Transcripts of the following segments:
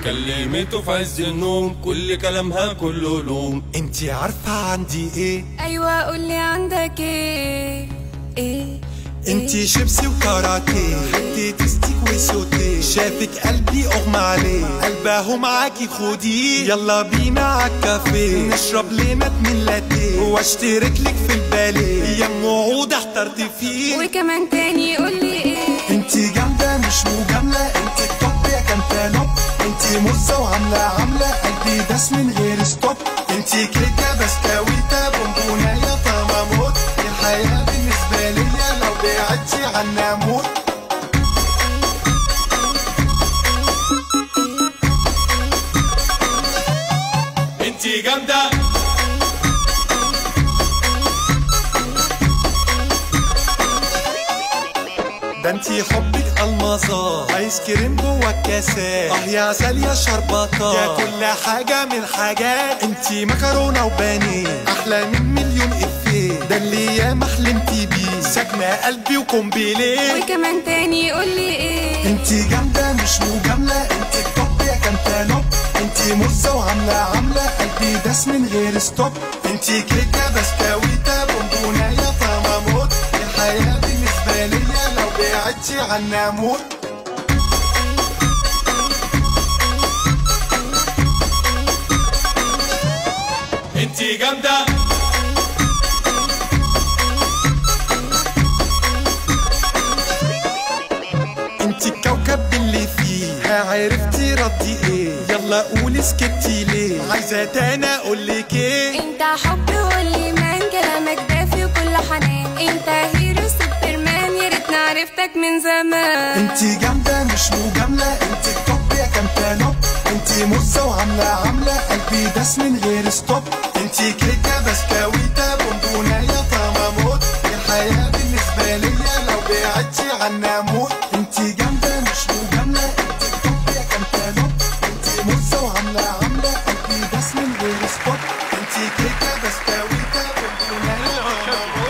كلمته في عز النوم، كل كلامها كله لوم. انتي عارفة عندي ايه؟ ايوه قولي عندك ايه؟ انتي شيبسي وكاراتيه، حطيتي ستيك وسوتيه، شافك قلبي اغمى عليه، قلبه معاكي خديه، يلا بينا عالكافيه نشرب لنا 2 لاتيه واشترك لك في الباليه، يا موعود احترت فيه. وكمان تاني قولي ايه؟ انتي جامدة مش مجاملة، انتي التوب يا كانتالوب، انتي مزة وعاملة قلبي داس من غير ستوب، انتي كيكة بسكويتة بونبوناية طعمة موت، الحياة بالنسبة ليا لو بعدتي عنا موت. انتي جامدة ده انتي حبك المظات، ايس كريم جوا الكاسات، يا عسل يا شربطات، يا كل حاجة من حاجات، انتي مكرونة وبانيه، احلى من مليون افيه، ده اللي ياما حلمتي بيه، ساكنة قلبي وكومبيليه. وكمان تاني قولي ايه؟ انتي جامدة مش مجاملة، انتي التوب يا كانتالوب، انتي مزة وعاملة قلبي داس من غير ستوب، انتي كيكة بسكويتة بونبوناية طعمة موت، الحياة بالنسبة ليا لو بعدتي عنا موت. انتي جامدة انتي الكوكب اللي فيه، عرفتي ردي ايه؟ يلا قولي سكتي ليه؟ عايزة تاني اقولك ايه؟ انت حب والايمان، كلامك دافي وكل حنان، انت هيرو سوبرمان، يا ريتني عرفتك من زمان. انتي جامدة مش مجاملة، انتي التوب يا كانتالوب، انتي مزة وعاملة قلبي داس من غير ستوب، انتي كيكة بسكويتة بونبوناية طعمة موت، الحياة بالنسبة ليا لو بعدتي عنا موت. انتي جامدة مش مجاملة، انتي التوب يا كانتالوب، انتي مزة وعاملة قلبي داس من غير ستوب، انتي كيكة بسكويتة بونبوناية طعمة موت.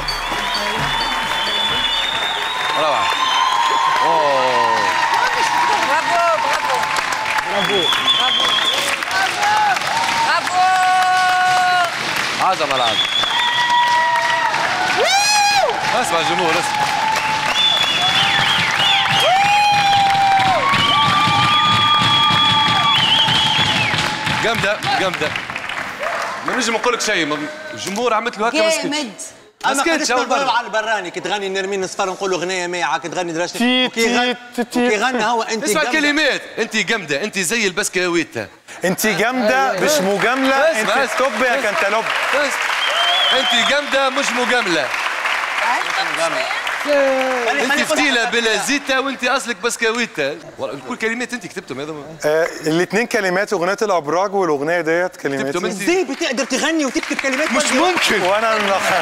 روعة. اوه برافو برافو برافو برافو. عظمة العظمة. اسمع الجمهور اسمع. جامدة جامدة. ما نجم نقول لك شيء، الجمهور عملت له هكا ما سكتش. ما سكتش اول مرة. على البراني كي تغني نرمين نصفر نقولوا غنية مايعة، كي تغني درجة وكي غنى هو انت اسمع كلمات، انت جامدة، انت زي البسكويتة، انت جامدة مش مجاملة، انت توب يا كانتالوب، انت جامدة مش مجاملة، انت فتيلة بلا زيتة وانت اصلك بسكويتة. كل كلمات انت كتبتهم هذا؟ الاثنين كلمات اغنية الابراج والاغنية ديت كلمات. ازاي بتقدر تغني وتكتب كلمات؟ مش ممكن. وانا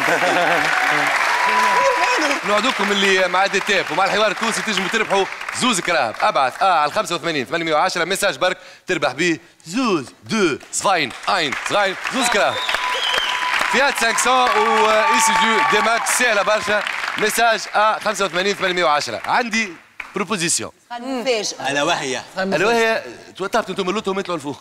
نوعدوكم اللي مع ديتاب ومع الحوار التونسي تنجموا تربحوا زوز كراب. ابعث على 85 810 ميساج برك تربح به زوز 2 2 1 2 زوز كراب. فيات 500 و اي سي جي دي ماكس سهله برشا. ميساج 85 810. عندي بروبوزيسيون مفاجأة الا وهي توترتوا انتم اللوتهم يطلعوا لفوق.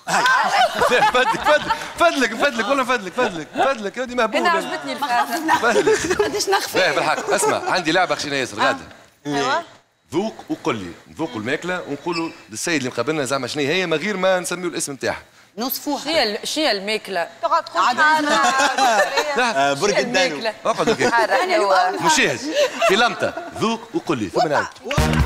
فدلك والله فدلك هذه مهبوله. انا عجبتني الفكره. قداش نخفى بالحق. اسمع عندي لعبه خشينا ياسر غاده. ايوا ذوق وقل لي، نذوقوا الماكله ونقولوا للسيد اللي مقابلنا زعما شنو هي من غير ما نسميو الاسم نتاعها. نصفوها. شنو هي الماكله؟ تقعد تقول حارة برق الدانو. اقعدوا كيف مشاهد في لمطه ذوق وقل لي ثم نعود.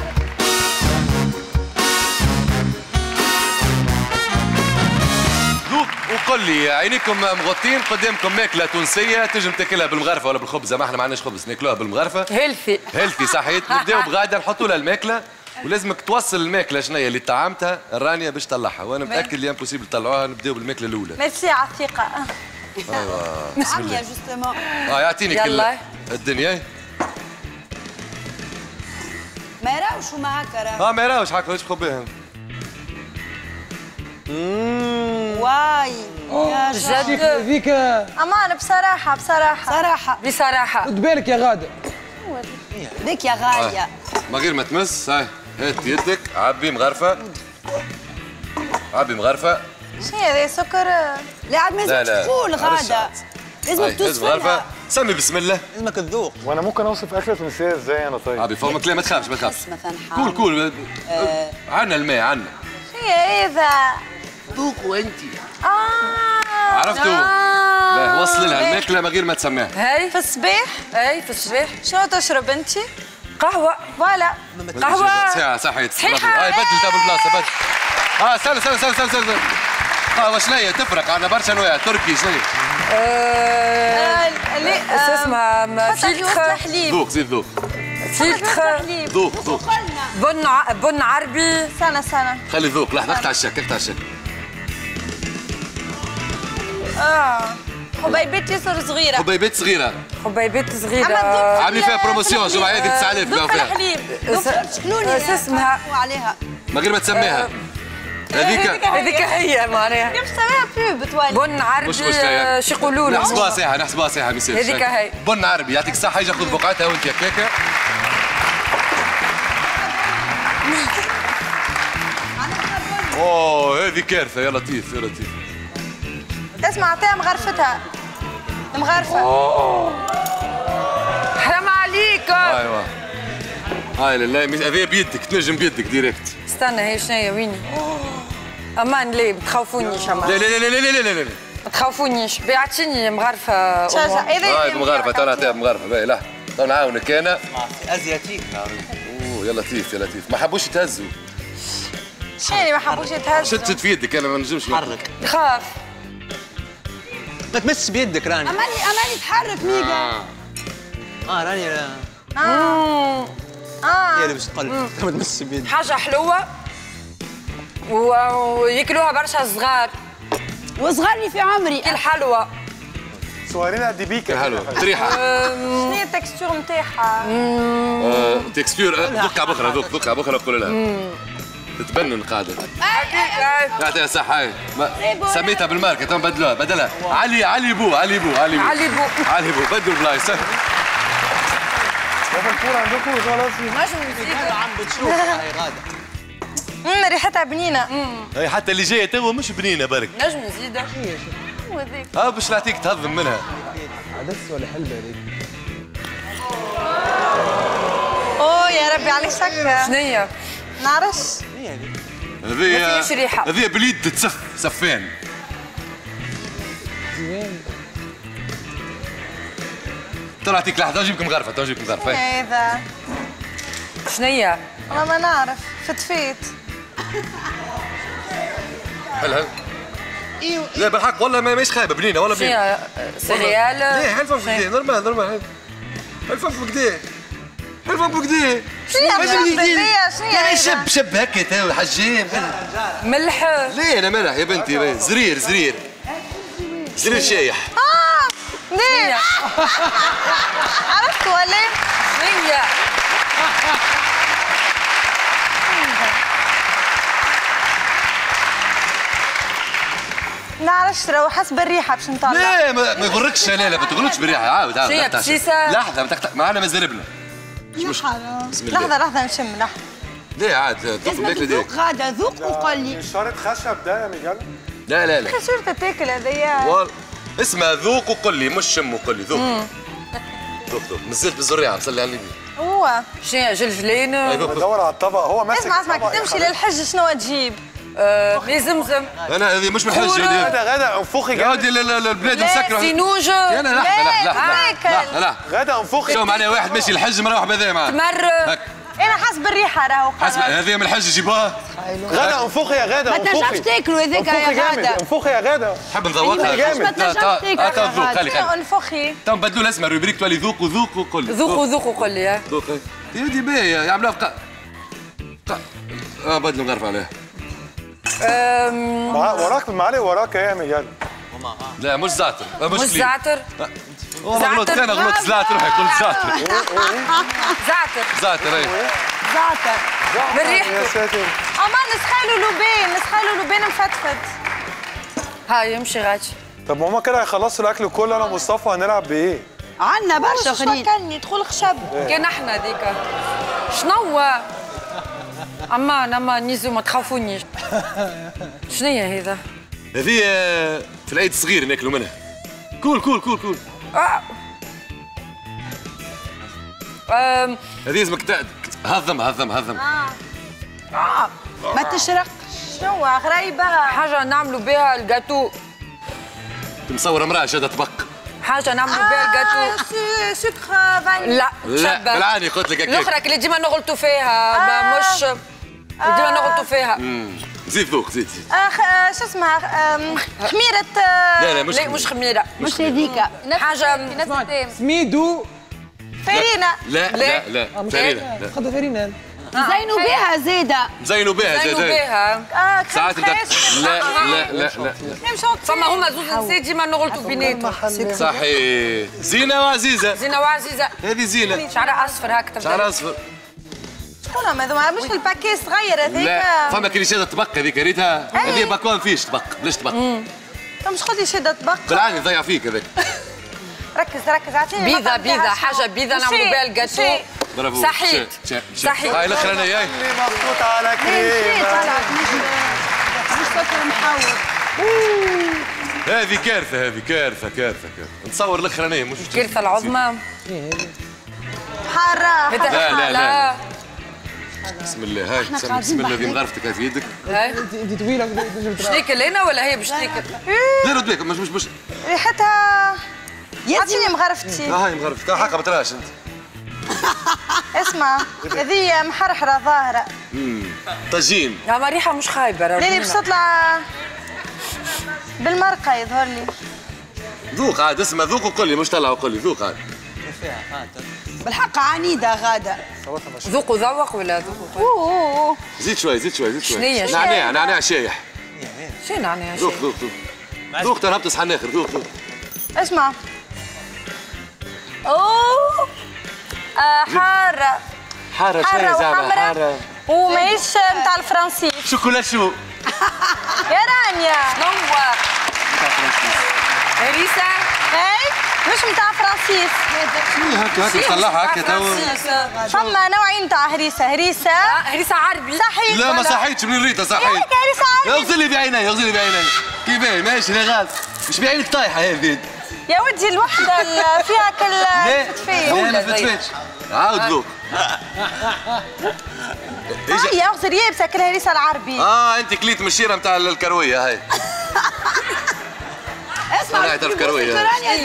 ذوق وقل لي. عينيكم مغطين، قدامكم ماكله تونسيه تنجم تاكلها بالمغرفه ولا بالخبز، ما احنا ما عندناش خبز ناكلوها بالمغرفه. هيلثي صحيت. نبداو بغاده نحطوا لها الماكله ولازمك توصل الماكله شنو هي اللي طعمتها الرانيه باش تطلعها، وانا متاكد اللي امبوسيبل تطلعوها. نبداو بالماكله الاولى. ميرسي على الثقة. ايوا بسم الله. جوستومون يعطيني كل الدنيا. ما يراوش هما هكا راه. ما يراوش هكا واش بخبيهم. واي يا جد هذيك امان بصراحة خد بالك يا غادة. ذيك يا غالية. ما غير ما تمس. هاي هات يدك عبي مغرفه. عبي مغرفه. شنو هذا سكر؟ لا عاد ما لازمش تقول غاده، لازمك توصفها. سمي بسم الله. لازمك تذوق. وانا ممكن اوصف اكله تونسيه ازاي انا طيب؟ عبي فمك لا ما تخافش ما تخافش. مثلا كول عنا الماء عنا. شنو هذا؟ ذوقوا انت. عرفتوا؟ باه وصل لها الماكله من غير ما تسميها. هاي في الصباح؟ هاي في الصباح. شنو تشرب انت؟ قهوة. فوالا. قهوة. ساعة صحيت. صحيحة. هاي بدل تاع بالبلاصة بدل. سال. قهوة شنية تفرق عندنا برشا انواع تركي شنية؟ اسمها فلتر حليب. ذوق زيد ذوق. فلتر. ذوق. بن عربي. سنة. خلي ذوق لحظة اقطع الشك. حبيبات ياسر صغيرة. حبيبات صغيرة. عاملين فيها بروموسيون الجمعة هذه 9000 ذوق الحليب. ذوق شكلوني اسمها عليها من غير ما تسميها. هذيك هي معناها. كيف تسميها بوب توالي؟ بن عربي شو يقولوا له؟ نحسبوها ساعة ما يصيرش. هذيك هي. بن عربي يعطيك الصحة يجي خذ بقعتها وانت هكاكا. اوه هذه كارثة يا لطيف. تسمع عطيها مغرفتها. مغرفة. حرام عليك. ايوه. هاي لله هذه بيدك تنجم بيدك ديريكت. استنى هي شنيا ويني؟ امان ليه ما تخوفونيش امان. لا ما تخوفونيش بيعطيني مغرفة. هذه مغرفة تو نعطيها مغرفة باهي لا تو نعاونك انا. ازياتيك. اوه يا لطيف ما حبوش يتهزوا. شنو ما حبوش يتهزوا؟ شدت في يدك انا ما نجمش حرك. خاف. ما تمسش بيدك راني. اماني تحرك ميجا. راني هي اللي باش تقول ما تمسش بيدك. حاجة حلوة وياكلوها برشا صغار وصغرني في عمري. الحلوى صغيرين قد بيكا حلوة تريحة. شنو هي التكستور نتاعها؟ تكستور ذوق على بكرة قول لها تتبنن قاعدة. يعطيها الصحة هاي سميتها بالماركة تو نبدلوها بدلها علي بو بدلوا بلايص. الفول عندكم خلاص عم بتشوف هاي غادة. ريحتها بنينة. هاي حتى اللي جاية توا مش بنينة برك. نجم نزيدها. باش نعطيك تهضم منها. عدس ولا حلبة هذيك؟ اوه يا ربي عليك سكر. شنيا؟ نعرفش. هذه فيش ريحة. هذه باليد تتسف سفان. تو نعطيك لحظة نجيبك مغرفة هذا شنيا؟ والله ما نعرف. فتفيت. هل لا بالحق والله ماهيش خايبة بنينة ولا بنينة. سيريال. ليه حلفة بكدا نورمال حلفة بكدا شنو هي شب هكا تو حجام. ملح. ليه انا ملح يا بنتي زرير شايح. ليه؟ عرفت ولا؟ شنيا؟ نعرفش راهو حسب الريحة باش نطلع. لا ما يغركش لا ما تغلطش بالريحة عاود شنيا بسيسة؟ لحظة ما تقطع معنا مازال مش لحظة نشم لحظة. ليه عاد ذوق الماكلة دي. ذوق غادة ذوق وقول لي. شرط خشب ده يا ميجال؟ لا كيف صرت تاكل هذيا؟ اسمها ذوق وقل لي مش شم وقل لي ذوق. نزلت بالزريعة مصلي على النبي. هو شنيا جلجلين؟ بدور على الطبق هو ماسك. اسمع كي تمشي للحج شنو تجيب؟ مي زمزم. انا هذه مش من الحج غدا انفخي جامد. البلاد مسكرة. سينوج. انا لحظة غدا انفخي. شو معناها واحد ماشي الحج مروح بهذا معاه. تمر. انا حسب الريحة راهو. حسب هذه من الحج جيبوها. غدا انفخي يا غدا ما تنجمش تاكلوا هذاك يا غادة. انفخي يا غدا. حب نذوقها. ما تنجمش تاكلوا. خلي انفخي. تو نبدلوا الاسم الروبريك تولي ذوق وقل لي. ذوق وقل لي. ذوق يدي باهية يعملوها بدلوا نغرف عليها. وراك المعلق وراك يا ميجال. لا مش زعتر مش زعتر. والله غلطت انا غلطت زعتر روحي قلت زعتر. زعتر اي زعتر. بالريحة. يا ساتر. اما نسخالو لوبين مفتفت. هاي يمشي غادي. طب هما كده هيخلصوا الاكل كله انا ومصطفى هنلعب بايه؟ عنا برشا اخرين. فكرني دخول خشب. كان احنا ديكا. شنو؟ امان نيزو ما تخافونيش. شنو هي هذا؟ هذه في العيد الصغير ناكلوا منها. كول. هذه لازمك هضم. ما تشرق. شنو غريبة؟ حاجة نعملوا بها الجاتو. مصور امرأة شادة طبق. حاجة نعملوا بها الجاتو. سكر فانيليا. لا بالعاني قلت لك هكاك. الاخرى اللي ديما نغلطوا فيها مش ديما نغلطوا فيها. زيد ذوق زيد. شو اسمها؟ خميرة. لا مش خميرة. مش هذيك. حاجة سميدو. فرينة. لا فرينة. خذوا فرينة. زينوا بها زيدة. زينوا بها. ساعات لا فما هما زوز نسيت ديما نغلطوا بيناتهم. صحيح. زينة وعزيزة. هذه زينة. شعرها اصفر هكذا. شعرها اصفر. شكون هذوما؟ مش الباكي صغير هذيك. لا فما كي شادة طبق هذيك ريتها. هذه باكون فيش طبق بلاش طبق. مش خذي شادة طبق. بالعاني ضيع فيك هذاك. ركز عطيني. بيضة حاجة بيضة نعملوا بها الجاتو. برافو. صحيت. هاي الاخر انا جاي. مبسوط على كريمة. مش سكر محور. هذه كارثة. نتصور الاخرانية مش الكارثة العظمى. حارة. لا. بسم الله هاي بسم الله ذي مغرفتك هاي في يدك. انت طويلة. شريك لنا ولا هي باش تاكل؟ لا رد بيك مش ريحتها. عطيني مغرفتي. هاي مغرفتك حقا ما تراش انت. اسمع هذه محرحرة ظاهرة. طاجين. لا ريحة مش خايبة. ليلي باش تطلع بالمرقة يظهر لي. ذوق عاد اسمع ذوق وقول لي مش طلع وقول لي ذوق عاد. بالحق عنيدة غادة. ذوق وذوق ولا ذوق؟ زيد شوي. شنية؟ نعناع شايح. شنو نعناع شايح؟ ذوق ترى هبط صحن اخر ذوق. اسمع. اوه حارة شوية زعما حارة. وماهيش نتاع الفرنسيس. شوكولا شو. يا رانيا. شنو؟ هريسة؟ اي مش نتاع فرنسيس. هكا طلعها هكا توا. فما نوعين نتاع هريسة. هريسة عربي. صحيح. لا ما صحيتش من ريتها صحيح. هريسة عربي. اغزل لي بعيني كيفاه ماشي لا غالط مش بعينك طايحة هذه. يا ودي الوحدة اللي فيها كل فتفية. لا ما فتفتش. عاود ذوق. هي اغزر يابسة كل هريسة العربي. انت كليت من الشيرة نتاع الكروية هاي. اسمع انا تعرف كروية.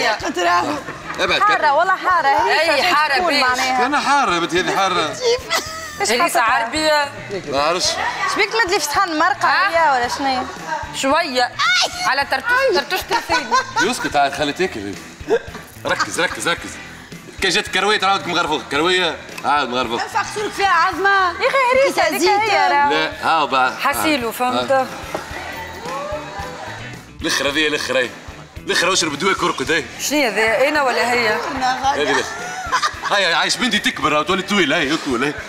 حارة والله حارة. اي حارة بيش. انا حارة بنت هذه حارة. هريسة عربية. ما عرفش. شبيك تمدلي في صحن مرقة هي ولا شنو؟ شوية على ترتوش تلفين. يسكت عاد خلي تاكل. ركز. كي جات كروية تعاودك مغرفوك كروية عاود مغرفوك. ينفع خسرك فيها عظمة. يا اخي هريسة هذيك هي. لا هاو بعد. حسيلو فهمت. الاخر اشرب دواء كركد هاي. شنو هذا انا ولا هي؟ هذه هاي عايش بنتي تكبر وتولي طويل هاي طول هاي.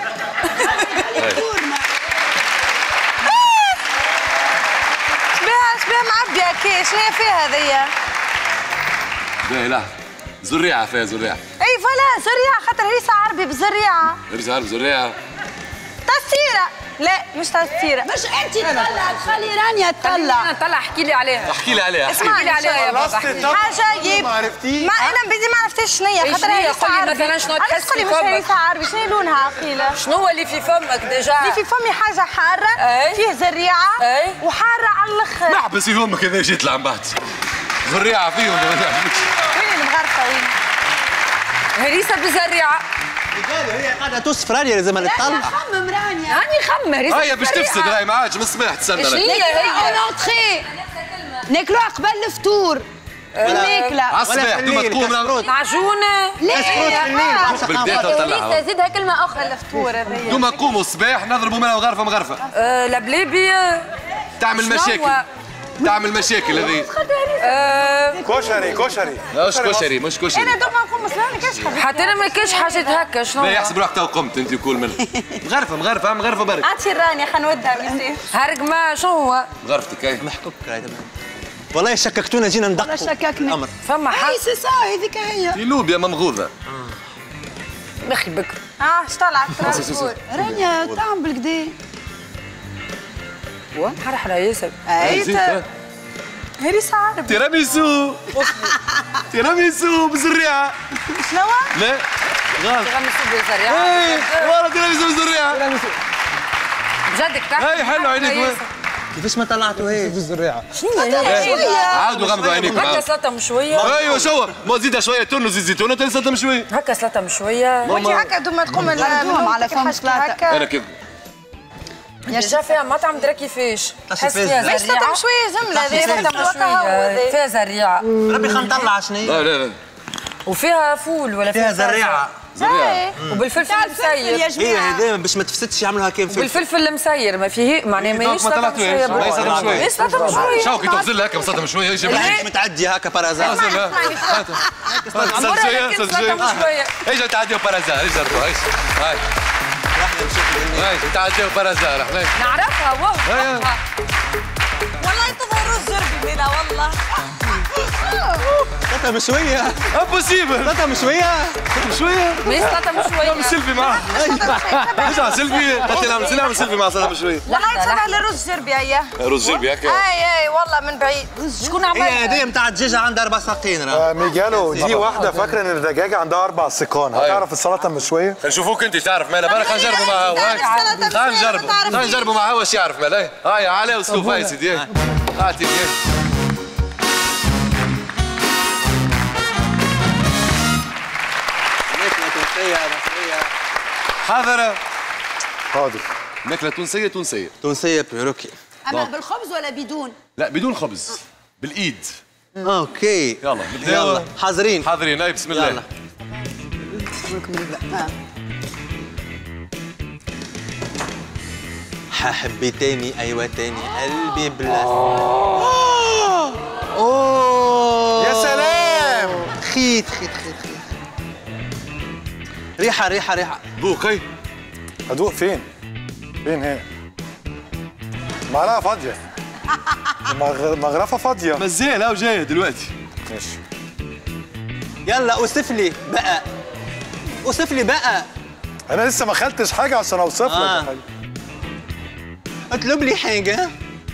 شبيها معبية كي شنو فيها هذيا؟ لا زريعة فيها. اي فوالا زريعة خاطر هريسة عربي بزريعة. هريسة عربي زريعة. تستيرة. لا مش تستيرة. مش انت تطلع تخلي رانيا تطلع. طلع احكي لي عليها. احكي لي عليها يا بابا. حاجة يب. ما انا بدي ما عرفتش شنو هي خاطر هريسة عربي. مثلا شنو تحس في فمك؟ مش هريسة عربي شنو لونها عقيلة؟ شنو اللي في فمك ديجا؟ اللي في فمي حاجة حارة. فيه زريعة. وحارة على الاخر. نحبس في فمك هذا جيت لعن بعد. زريعة فيهم. وين المغرفة وين؟ هريسة بزريعة. هي قاعدة تصفر رانيا لازم تطلع. خمم رانيا. هاني خمم هريسة. هاي باش تفسد هاي ما عادش من الصباح تستنى. شنو هي؟ اونتخي. ناكلوها قبل الفطور. الماكلة. عالصباح دوما تقوم معجونة. لا بالبداية وطلعها. زيدها كلمة أخرى للفطور هذيا. دوما نقوموا الصباح نضربوا منها مغرفة. لبليبي. تعمل مشاكل هذه. كشري مش كشري. أنا دوما نقوم صباح ما كاش حاجة. حتى أنا ما كاش حاجة هكا شنو؟ لا يحسب روحك تو قمت أنت وكل منها. مغرفة برك. عطي الرانيا خلينا نودها ميسي. هرق ما شنو هو؟ مغرفتك هاي. محكوك والله شككتونا جينا ندقوا. والله شككنا. أمر. فما حاجة. أي سي سا هذيك هي. في لوبيا ممغوذة. بخي بك. اش طلعت رانيا تعمل بالكدا. حرحرة ياسر. هريسة عربي. تيراميسو تيراميسو بالزريعة. شنو؟ لا غلط. تيراميسو بالزريعة. ايه والله تيراميسو بالزريعة. بجدك تحكي. هاي حلو عينيك. كيفاش ما طلعتوا هيك؟ في الزريعة. شنو هي؟ عادوا غمضوا عينيكم. هكا سلطة مشوية. ايوه شو ما زيدها شوية تون وزيت زيتون وتاني سلطة مشوية. هكا سلطة مشوية. وانت هكا دوما تقوم نردوهم على فم سلطة. انا كيف جا فيها مطعم درا كيفاش. تحس فيها مش سلطة زريعة. مشوية جملة. سلطة مشوية فيها زريعة. ربي خلينا نطلع شنو هي؟ لا وفيها فول ولا فيها زريعة. وبالفلفل المسير. هي هذا باش ما تفسدش يعملوها كيف فلفل. بالفلفل المسير ما فيه معناها ماهيش سلطة مشوية. ما سلطة مشوية. ايه سلطة مشوية. شوقي تغزل هكا سلطة مشوية يجي مش متعدي هكا بارازار. سلطة سلطة مشوية. ايش تعديوا بارازار ايش جربوا ايش هاي هاي تعديوا بارازار احنا نعرفها واه. والله تظهر رز جربي هنا والله. سلطة مشوية. امبوسيبل سلطة مشوية. مشوية ماهيش سلطة مشوية. نعمل سيلفي معاه نرجع سيلفي قلت نعمل سيلفي مع سلطة مشوية. والله تشبه للرز جربي هيا. رز جربي هكا اي والله من بعيد. شكون عمل؟ هي هذه نتاع الدجاجة عندها 4 ساقين راه. ميجالو دي واحدة فاكرة ان الدجاجة عندها 4 سيقان. هتعرف السلطة المشوية؟ نشوفوك انت تعرف مالا بالك خلينا نجربوا معاه خلينا نجربوا معاه واش يعرف مالا هاي على اسلوب هاي سيدي اعطي حاضر حاضر. ماكلة تونسية تونسية بيروكي. اما بالخبز ولا بدون؟ لا بدون خبز بالايد. اوكي يلا نبداو. يلا حاضرين اي بسم الله. يلا. ححبي تاني ايوه تاني قلبي بلا. اوه يا سلام. خيط ريحة ذوقي ادوق فين؟ فين هي؟ معلقة فاضية. مغرفة فاضية. مزال ها وجاية دلوقتي. ماشي. يلا اوصف لي بقى. انا لسه ما خدتش حاجة عشان اوصف لك يا حبيبي. اطلب لي حاجة.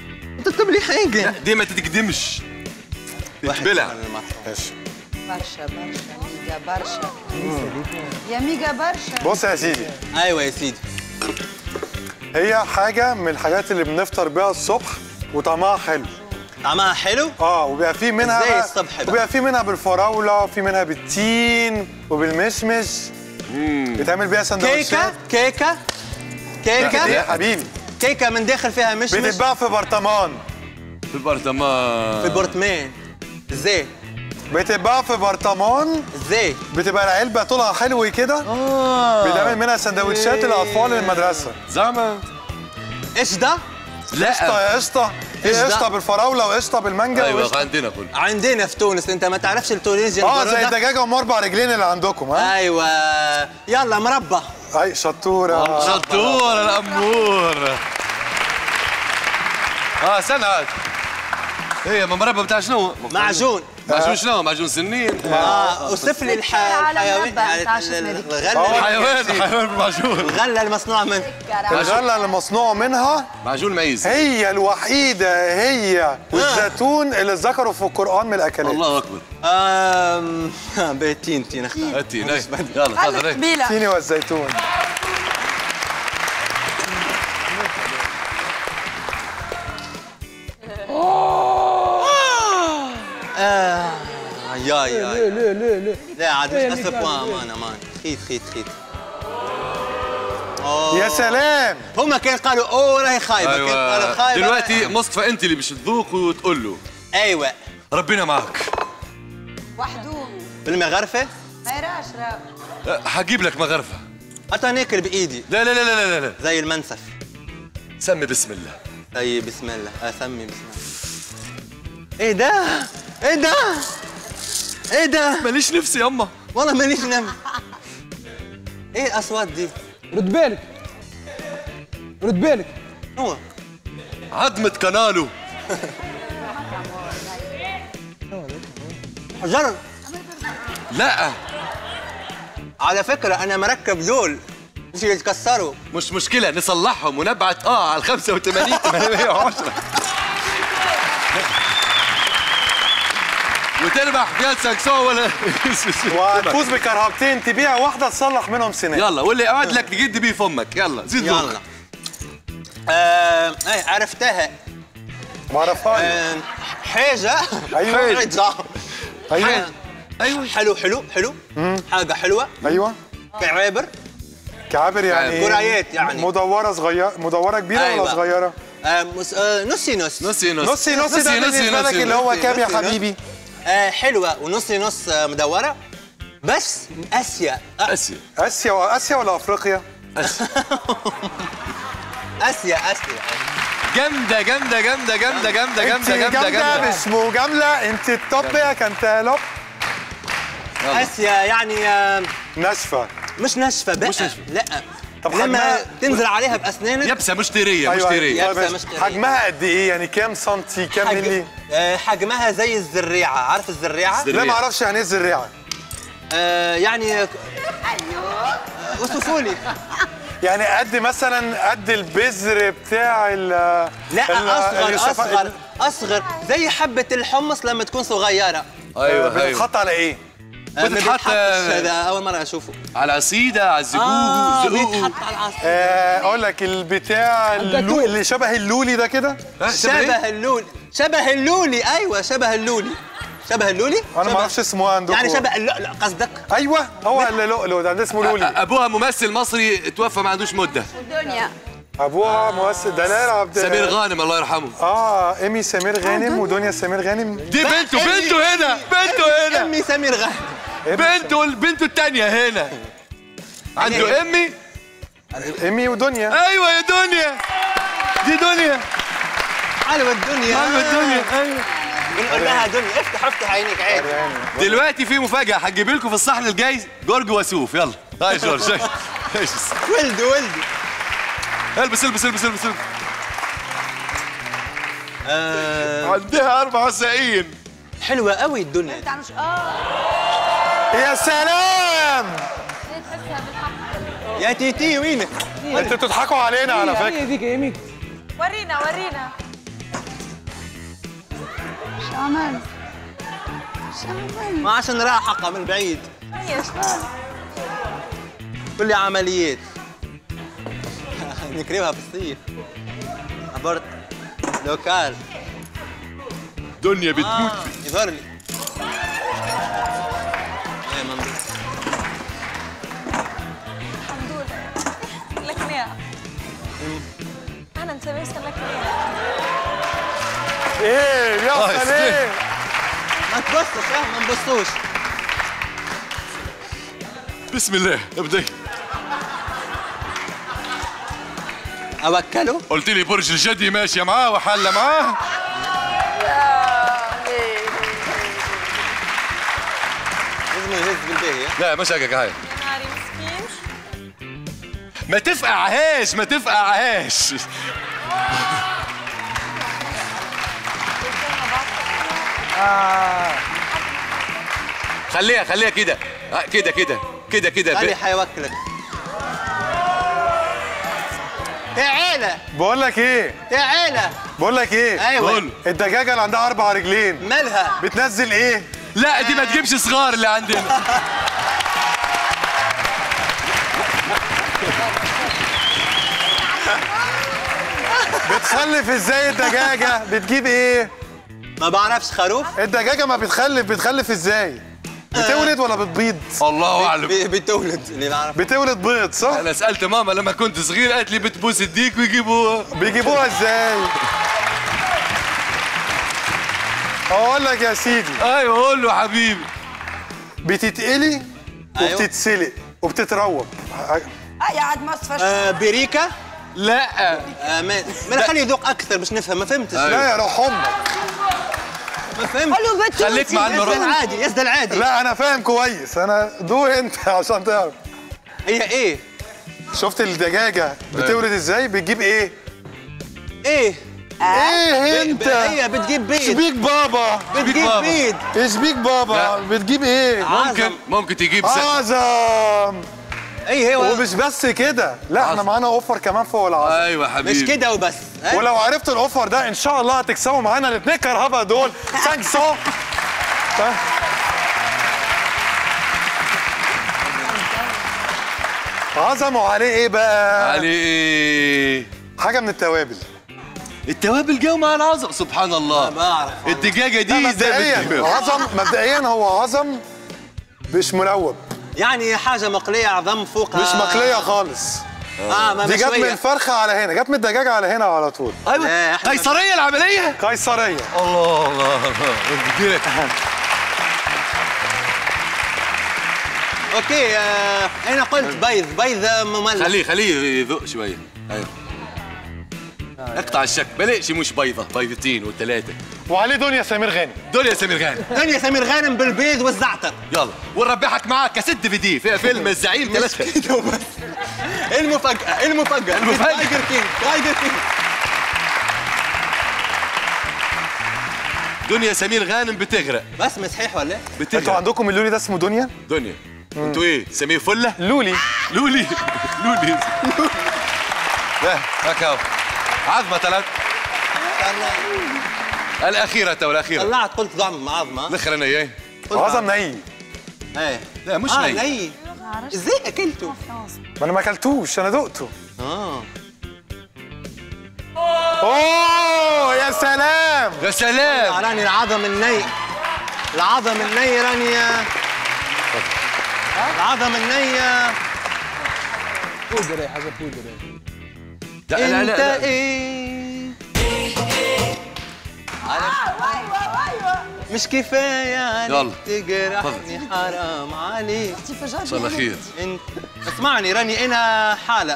ديما تتقدمش تتبلع. ماشي. برشا ميجا برشا. يا ميجا برشا. بص يا سيدي. ايوه يا سيدي. هي حاجة من الحاجات اللي بنفطر بيها الصبح وطعمها حلو. طعمها حلو؟ وبيبقى في منها ازاي الصبح بقى؟ وبيبقى في منها بالفراولة وفي منها بالتين وبالمشمش. بيتعمل بيها سندوتشات. كيكة يا حبيبي. كيكة من داخل فيها مشمش. بتتباع في برطمان. في برطمان. ازاي؟ بتتباع في برطمان. ازاي؟ بتبقى العلبة طولها حلو كده. بيتعمل منها سندوتشات الأطفال المدرسة. زعما ايش ده؟ لا قشطة. في قشطة بالفراولة وقشطة بالمانجا. ايوه عندنا في تونس. انت ما تعرفش التونسيين. زي الدجاجة ام 4 رجلين اللي عندكم. ايوه يلا مربى. اي شطورة الأمور. استنى عاد. هي مربى بتاع شنو؟ معجون شنو؟ معجون سنين. اوصف لي الحيوان. الحيوان بالمعجون. الغلة المصنوع منه. الغلة المصنوع منها معجون معيز. هي الوحيدة هي والزيتون اللي ذكروا في القرآن من الأكلات. الله أكبر. بالتين اختار. التين يلا حاضر. التين والزيتون. لا عاد مش اسف امان خيط. يا سلام. هما كانوا قالوا اوه راهي خايبه. أيوة. قالوا خايبه. دلوقتي مصطفى انت اللي باش تذوق وتقول له. ايوه ربنا معك. وحدو. بالمغرفه؟ ما يراش حجيب لك مغرفه. حتى ناكل بايدي. لا زي المنسف. سمي بسم الله. طيب بسم الله. اسمي بسم الله. ايه ده؟ ماليش نفسي يما. والله ماليش نفسي. ايه الاصوات دي؟ رد بالك. هو عظمة كنالو. جرب. لا على فكرة أنا مركب دول مش يتكسروا. مش مشكلة نصلحهم ونبعت على 85 810 وتربح فيها ساكسون ولا وتفوز بكرهبتين تبيع واحدة تصلح منهم سنة. يلا واللي قعد لك تجد بيه فمك. يلا زيد يلا. عرفتها. ما عرفهاش. حاجة. أيوة. حاجة. أيوة. أيوة. حلو. حاجة حلوة. أيوة. كعابر. كعابر يعني كرايات يعني. مدورة صغيرة، مدورة كبيرة أيوة. ولا صغيرة؟ نصي نص. نصي ده بالنسبة لك اللي هو كام يا حبيبي؟ حلوة ونصي نص مدورة بس من آسيا. آسيا ولا أفريقيا؟ آسيا. جامدة مش مجاملة. انت التوب يا كانتالوب. آسيا يعني ناشفة. مش ناشفة بقى. لا. طب لما تنزل عليها بأسنانك يبسة مش طرية. أيوة. حجمها قد إيه يعني كام سنتي كام ملي؟ حجمها زي الزريعة. عارف الزريعة؟ لا ما أعرفش يعني إيه الزريعة. يعني وصفوا لي. يعني قد مثلا قد البذر بتاع لا أصغر زي حبة الحمص لما تكون صغيرة. أيوة. بتتحط على إيه؟ بتتحط هذا أول مرة أشوفه. على عصيدة على الزقوق. بيتحط على العصيدة. أقول لك البتاع اللي شبه اللولي ده كده. شبه اللولي. أيوة شبه اللولي. أنا ما أعرفش اسمه عندكم. يعني شبه اللؤلؤ قصدك؟ أيوة هو اللؤلؤ ده اسمه لولي. أبوها ممثل مصري توفى ما عندوش مدة. دنيا. أبوها ممثل دلال عبد سمير غانم الله يرحمه. إيمي سمير غانم ودنيا سمير غانم. دي بنته هنا. إيمي سمير غانم. بنته الثانية هنا. عنده إيمي ودنيا. أيوة يا دنيا. دي دنيا. حلوة الدنيا. أيوة. بنقول لها دنيا افتح عينيك عادي. دلوقتي في مفاجأة هتجيب لكم في الصحن الجاي جورج وسوف. يلا هاي جورج. ولدي. البس. عندها 94. حلوة قوي الدنيا. يا سلام يا تيتي وينك؟ انتوا بتضحكوا علينا على فكرة. ديك ايمي. ورينا. شو عمل؟ ما عشان راحقة من بعيد. كل عمليات نكرمها في الصيف. عبرت لوكال. دنيا بتموت. يظهر لي. لك ليه؟ أنا نسوي لك ليه؟ ايه بيحصل ايه؟ ما تبصش ما نبصوش. بسم الله ابدأ. أوكله؟ قلت لي برج الجدي ماشية معاه وحلة معاه. لازم يهز بالباهي. لا مش هيك هاي. ناري مسكين. ما تفقعهاش. خليها كده. كده. خلي حيوكلك. تعالى. بقول لك ايه؟ ايوه. الدجاجة اللي عندها 4 رجلين مالها؟ بتنزل ايه؟ لا دي ما تجيبش صغار اللي عندنا. بتخلف ازاي الدجاجة؟ بتجيب ايه؟ ما بعرفش. خروف؟ الدجاجة ما بتخلف ازاي؟ بتولد ولا بتبيض؟ الله اعلم. بتولد اللي بعرف. بتولد بيض صح؟ انا سالت ماما لما كنت صغير قالت لي بتبوس الديك ويجيبوها. بيجيبوها ازاي؟ اقول لك يا سيدي. ايوه قول له حبيبي. بتتقلي وبتتسلق وبتتروب. يا عاد مصفى. بريكة؟ لا. ما خليه يذوق اكثر باش نفهم. ما فهمتش. لا يا روح امك. ما فهمت. خليك مع المرأة. يزد العادي. لا انا فاهم كويس. انا دوق انت عشان تعرف. هي ايه؟ شفت الدجاجة بتولد ازاي؟ بتجيب ايه؟ ايه انت؟ هي بتجيب بيض. شبيك بابا. بتجيب بيض. شبيك بابا. بتجيب ايه؟ ممكن تجيب اعظم. اي هو ومش بس كده، لا احنا معانا اوفر كمان فوق العظم. ايوه حبيبي مش كده وبس. ولو عرفت الاوفر ده ان شاء الله هتكسبوا معانا الاثنين كرهبه دول 500. عظم وعليه ايه بقى؟ عليه ايه؟ حاجه من التوابل. التوابل جو مع العظم، سبحان الله. بعرف الدجاجه دي مبدئيا عظم، مبدئيا هو عظم مش ملوب، يعني حاجه مقليه عظم فوقها، مش مقليه خالص. ما دي جت من الفرخه على هنا، جت من الدجاجه على هنا على طول. ايوه قيصريه العمليه. قيصريه. الله الله كبيره. اوكي انا قلت بيض مملح. خليه يذوق شويه. ايوه اقطع الشك، بلاش مش بيضه، بيضتين وثلاثه. وعليه دنيا سمير غانم. دنيا سمير غانم. دنيا سمير غانم بالبيض والزعتر. يلا ونربحك معاك كاسيت DVD فيها فيلم الزعيم 3 كده وبس. المفاجأة تايجر كينج. دنيا سمير غانم بتغرق. بس صحيح ولا ايه؟ بتغرق. انتوا عندكم اللولي ده اسمه دنيا؟ دنيا. انتوا ايه؟ سمير فله؟ لولي. لولي. لا هكا عظمه ثلاث. الأخيرة والأخيرة. طلعت قلت ضعم عظمة. الاخرانية ايه؟ عظم ني. ايه لا مش ني. ني. ازاي اكلته؟ ما انا ما اكلتوش، انا دقته. اوه يا سلام يا سلام. راني العظم الني راني العظم الني. بودرة حاجة بودرة. لا انت ايه؟ مش كفايه عليك تجرحني، حرام عليك. ان شاء الله خير. انت اسمعني راني انا حاله.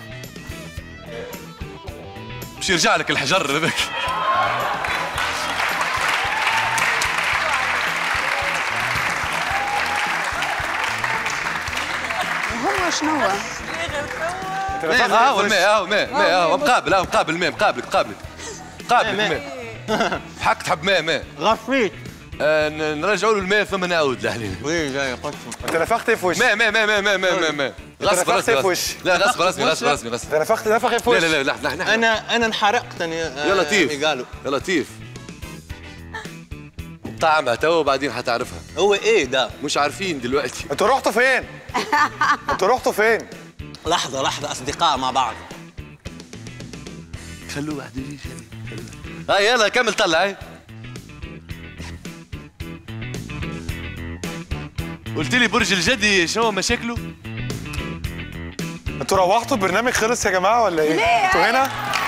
مش يرجع لك الحجر هذاك. هو شنو هو؟ ماء مقابل ماء مقابلك ماء. حق تحب ماء غفيت. نرجعوا له الماء ثم نعود لهنا. وين جاي قسم؟ انت نفخت في وشي. ماء غصب رسمي. لا غصب رسمي. انت نفخ في وشي. لا انا انحرقت. يا لطيف يا لطيف. طعمها تو وبعدين حتعرفها. هو ايه ده؟ مش عارفين دلوقتي. انتوا رحتوا فين؟ لحظة أصدقاء مع بعض. خلوه واحد يجي. هاي يلا كمل طلع. هاي قلت لي برج الجدي شو مشاكله؟ انتوا روحتوا البرنامج خلص يا جماعة ولا ايه؟ انتوا هنا؟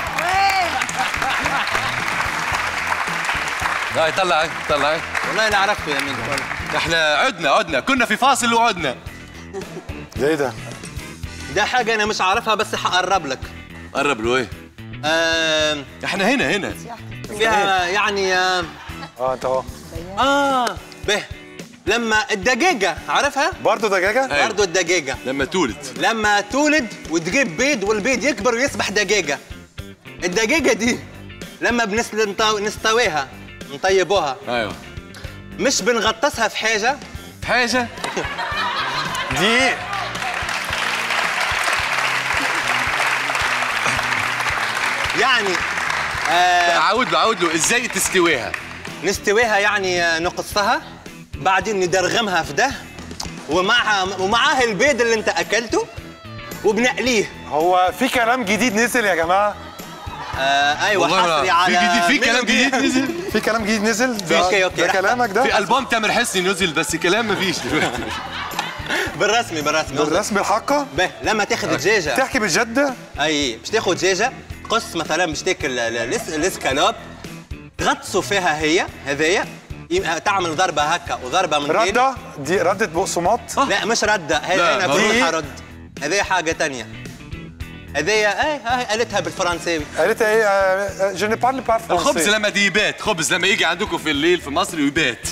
هاي طلع. والله أنا عرفته يا مين. احنا عدنا كنا في فاصل وعدنا. ده ايه ده؟ ده حاجة أنا مش عارفها بس حقرب لك. قرب له ايه؟ احنا هنا فيها يعني انت اهو. به لما الدجاجة عارفها؟ برضه دجاجة؟ أيوة. برضه الدجاجة لما تولد وتجيب بيض والبيض يكبر ويصبح دجاجة. الدجاجة دي لما نستويها نطيبوها. ايوه. مش بنغطسها في حاجة؟ دي يعني عاود له ازاي تستويها؟ نستويها يعني نقصها بعدين ندرغمها في ده ومعها البيض اللي انت اكلته وبنقليه. هو في كلام جديد نزل يا جماعه؟ ايوه حصري على في كلام جديد نزل. في كلام جديد نزل؟ اوكي ده كلامك ده؟ في البوم تامر حسني نزل بس كلام ما فيش دلوقتي. بالرسمي الحقه؟ لما تاخذ دجاجه تحكي بالجد؟ اي مش تاخذ دجاجه قص مثلا مش تاكل الاسكالوب تغطسوا فيها هي هذيا تعمل ضربه هكا وضربه من رده. دي رده بقسماط؟ لا مش رده هي انا بروح ارد. هذيا حاجه ثانيه. هذيا قالتها بالفرنساوي. قالتها ايه؟ جو ني بارل با فرونسي. الخبز لما يبات، خبز لما يجي عندكم في الليل في مصر ويبات.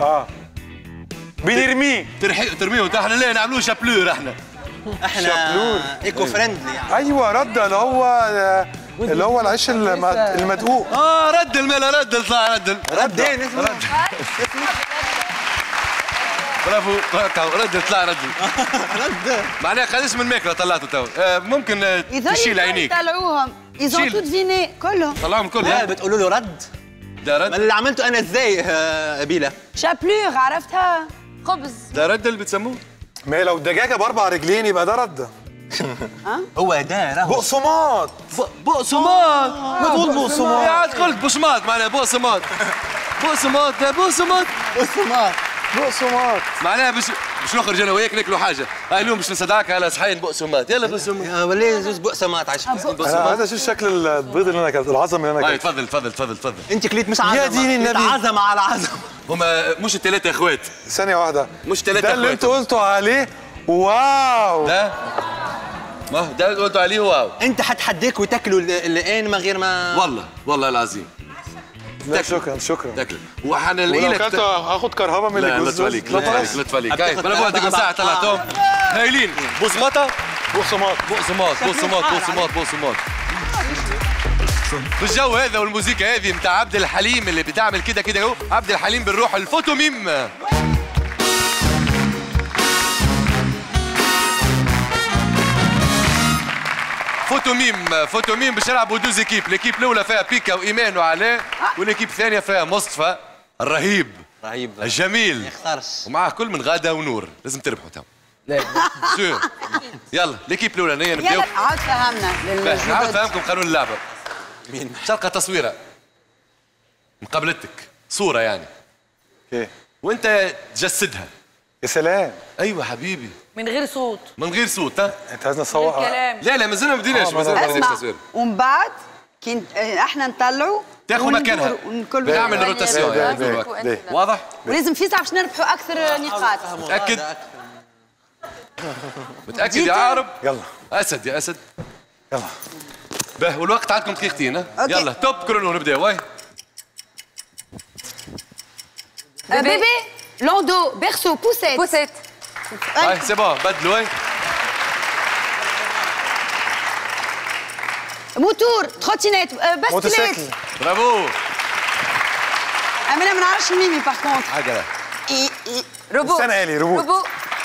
بنرميه. ترميه احنا ليه نعملوه شابلور احنا شابلور ايكو فريندلي يعني. ايوه رده اللي هو العيش المدقوق. رد الملا رد ردين اسمه برافو رد طلع رد معناها قداش من ماكله طلعته تو ممكن تشيل عينيك يطلعوهم يزون تو ديفيني كلهم طلعهم كلهم لا بتقولوا له رد ده رد اللي عملته انا ازاي بيلا شابلور عرفتها خبز. ده رد اللي بتسموه ما لو الدجاجه باربع رجلين يبقى ده رد. هو ده راهو بقسماط. بقسماط ما تقول بقسماط. يا عاد قلت بقسماط معناها بقسماط بقسماط ده بقسماط بقسماط معناها باش نخرج انا وياك ناكلوا حاجه هاي اليوم باش نصدعك على صحين بقسماط يلا بقسماط ولا زوز بقسماط عايش هذا شو شكل البيض اللي انا اكلته العظم اللي انا هاي اكلته. تفضل انت كليت مش عظمه يا دين النبي. عظمه على عظمه هما مش الثلاثه اخوات ثانيه واحده مش ثلاثه ده اللي اخوات انتوا قلتوا عليه واو. ده ما هو ده اللي قلتوا عليه واو انت حتحديك وتاكلوا الان من غير ما والله العظيم لا شكرا تاكل وحنا ولو نلاقي كلته هاخد كرهبه من لا الجوز. لطف عليك لطف عليك هاي برافو هذيك ساعه طلعتهم هايلين بقسماطه بقسماط في الجو هذا والموسيقى هذه نتاع عبد الحليم اللي بتعمل كده اهو عبد الحليم بنروح الفوتو ميم فوتو ميم باش يلعبوا دوز ايكيب ليكيب الاولى فيها بيكا وايمان وعلاء والايكيب الثانيه فيها مصطفى الرهيب الجميل ما يختارش ومعاه كل من غاده ونور لازم تربحوا تو لا شو يلا ليكيب الاولانيه نبداو يلا عاد فهمنا نعاود فهمكم قانون اللعبه مين تلقى تصويره مقابلتك صوره يعني اوكي وانت تجسدها يا سلام. ايوه حبيبي من غير صوت من غير صوت ها انت عايزنا نصور كلام. لا مازلنا ما بديناش اسمع تصوير ومن بعد كي احنا نطلعوا تاخذ مكانها نعمل روتاسيون واضح ولازم فيزا باش نربحوا اكثر نقاط. متاكد يا عارب يلا اسد يا اسد يلا به والوقت عندكم دقيقتين ها يلا توب كرونو نبداو واي بيبي لوندو بيرسو بوسيت هاي سي بون بدلوا واي موتور تروتينيت بسكليت موتوسيكل. برافو انا ما نعرفش الميمي باغ كونتر عجله روبو استنى الي روبوت. برافو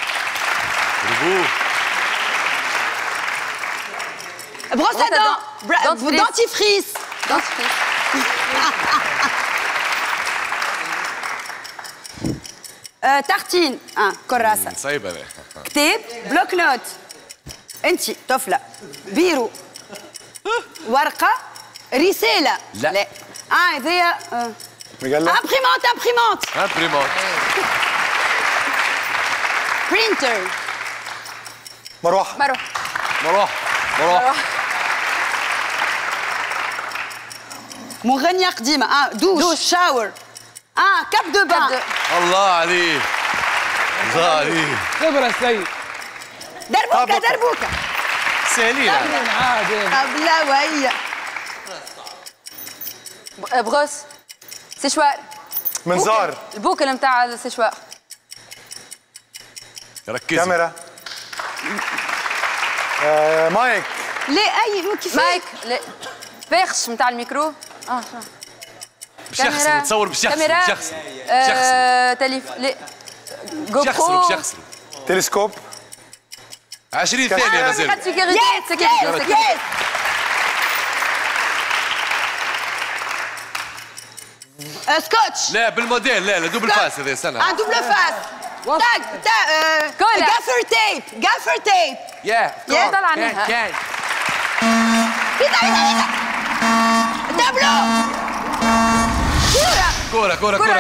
بروس à dents dentifrice تارتين كراسه صعيبه كتاب بلوك نوت انت طفله بيرو ورقه رساله لا هذيا مجله امبريمونت برينتر مروحه مروح مغنيه قديمه دوش شاور كاب دو بان الله عليك خبرة السيد دربوكه سهلين عادي قبله وهي بغوس سيشوار منظار البوكل نتاع السيشوار ركزي كاميرا مايك لا اي كيف مايك لا فيخش نتاع الميكرو بشخص تصور بشخص تليف لا جو برو تلسكوب 20 ثانية مازال سكوتش لا بالموديل لا دوبل فاس هذا سنة دوبل فاس جافر تيب يا طلع عنها تابلو كرة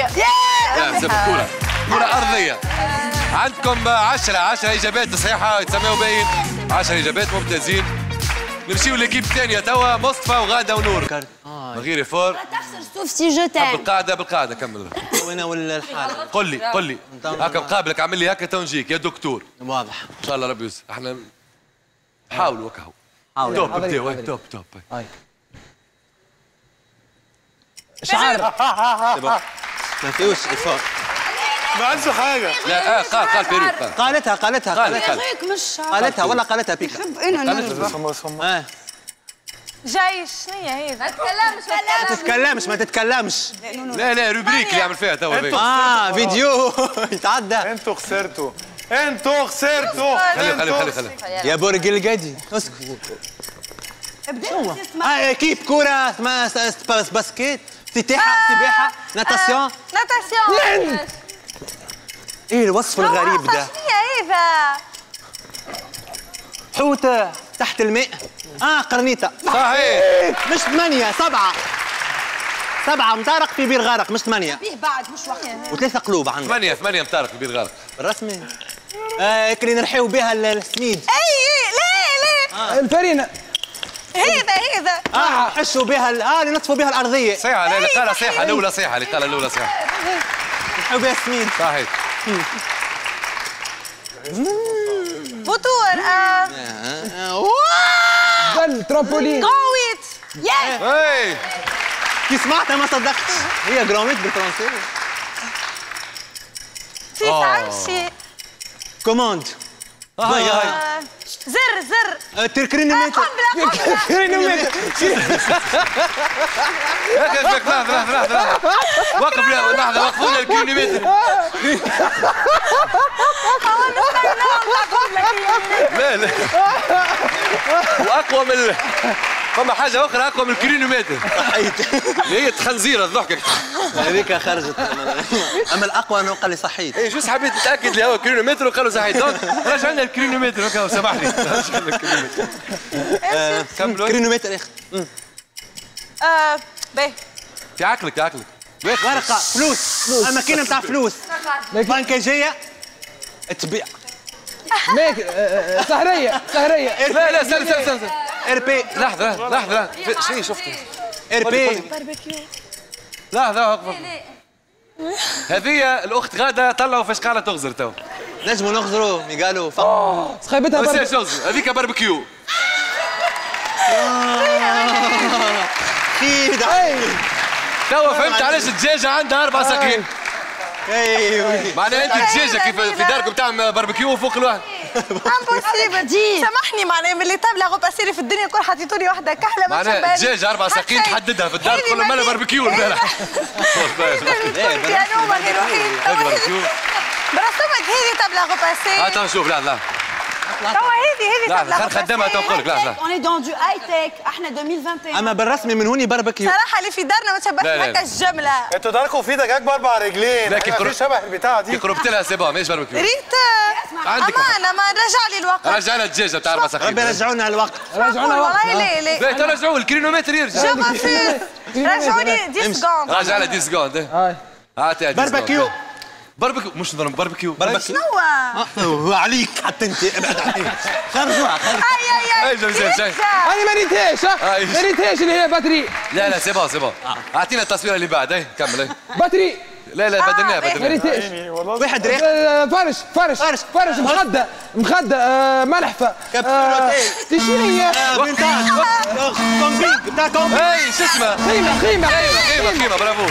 كرة أرضية عندكم 10 إجابات صحيحة يتسمعوا باين 10 إجابات ممتازين نمشيو ليكيب الثانية توا مصطفى وغادة ونور من غير فور بالقاعدة كمل وانا ولا الحالة قل لي هكا مقابلك عمل لي هكا تو نجيك يا دكتور واضح ان شاء الله ربي يوسف احنا حاولوا وكهو توب بديو توب مش عارف ما فيهوش الفور ما عنده حاجة لا قال بيروت قالتها مش قالتها والله قالتها بيكا نحب انا صم جيش شنو هي هذا؟ ما تتكلمش. لا روبريك اللي يعمل فيها توا. فيديو يتعدى. انتوا خسرتوا. خلي يا برج الجدي اسكت. ابدا. كيف كورة اسمها باسكيت، سباحة، ناتاسيون. ايه الوصف الغريب ده؟ شنو هذا؟ حوتة تحت الماء. قرنيطة. صحيح. مش 8 7 مطارق في بير غارق مش 8. فيه بعد مش واحد. وثلاثة قلوب عندك. 8 مطارق في بير غارق. الرسمي. اللي نرحيو بها السميد. لا الفرينة. هذا حشوا بها اللي نطفوا بها الأرضية. صيحة اللي قالها صيحة الأولى صيحة اللي قالها الأولى صيحة. نرحيو بها السميد. صحيح. فطور. دل ترامبولين. قويت. اي كي سمعتها ما صدقتش. هي جراميت بالفرنسي. في عمشي. كوماند. هاي زر. كرينومتر. كرينومتر. لحظة وقف لحظة وقفونا الكرينومتر. لا واقوى من فما حاجة أخرى أقوى من الكرينومتر. هي خنزيرة الضحكة. هذيك خرجت. أما الأقوى أنه قال لي صحيت. إيه شو حبيت نتأكد اللي هو كرينومتر وقالوا صحيت. دونك رجعنا الكرينومتر هكا سامحني. رجعنا الكرينومتر. كملوا. كرينومتر يا أخي. باهي. في عقلك. ورقة فلوس. الماكينة نتاع فلوس. بنكاجية تبيع. سهرية. لا استنى. RP. لحظة شنو شفتوا؟ RP. لحظة وقف. هذه الأخت غادة طلعوا فاش قاعدة تغزر تو. نجموا نغزروا قالوا سخيبتها بس هذيك باربيكيو. خيدة. توا فهمت علاش الدجاجة عندها 4 ساقين. معناها انت الدجاجة كيف في داركم تعمل باربيكيو فوق الواحد. امبوسيبل. سامحني معناها من اللي طابله غوباسيري في الدنيا الكل حطيتوني واحده كحله ما تشبهني. معناها الدجاجة 4 ساقين تحددها في الدار تقول مالها باربيكيو البارح. يا نومه غير وحيد. برسمك هذه طابله غوباسيري. تو نشوف لا توا هذه لا خدامها تو نقول لك لا اون اي دون دو هاي تك احنا 2021. اما بالرسمي من هوني باربيكيو. صراحه اللي في دارنا ما تشبهش هكا الجمله. انتوا داركم في ايدك اكبر 4 رجلين. لكن في شبه البتاعه دي. قربت لها سيبا ماهيش باربيكيو. ريت عندك امانه ما رجع لي الوقت. رجع لها الدجاجة بتاع 4 ساقين. ربي رجعونا الوقت. والله لا ترجعوا الكرينومتر يرجع. جو مافيس. رجعوا لي 10 سكوند. رجع لها 10 سكوند. هاتي باربيكيو. باربيكيو مش نضرب باربيكيو. شنو هو عليك حتى انت ابعد عليك. خرجوها. اي انا ما ريتهاش ما ريتهاش اللي هي باتري. لا سي اعطينا التصويره اللي بعد كمل باتري. لا بدلناها ما ريتهاش. واحد ريح. فرش مخدة ملحفة. شنو هي؟ كومبينج بتاع كومبينج. اي شو اسمه؟ خيمة برافو